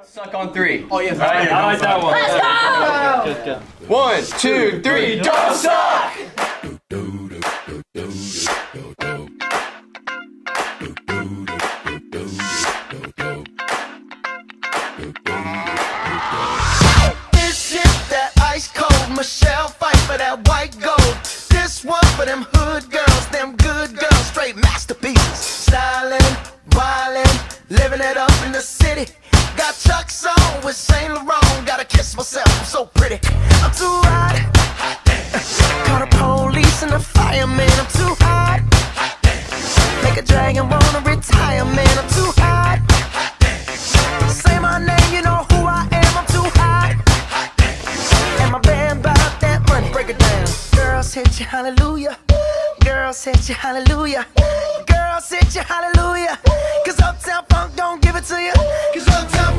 Suck on three. Oh, yes. Right? I like that one. Let's go! Good. 1, 2, 3, don't suck! This shit that ice cold. Michelle fight for that white gold. This one for them hood girls, them good girls, straight masterpieces. Stylin', wildin', living it up in the city. Got Chuck's on with Saint Laurent. Gotta kiss myself, I'm so pretty. I'm too hot. Call the police and the fireman. I'm too hot. Make a dragon wanna retire, man. I'm too hot. Say my name, you know who I am. I'm too hot. And my band bought that money. Break it down. Girls hit you, hallelujah. Girls hit you, hallelujah. Girls hit you, hallelujah. Cause Uptown Funk don't give it to you. Cause Uptown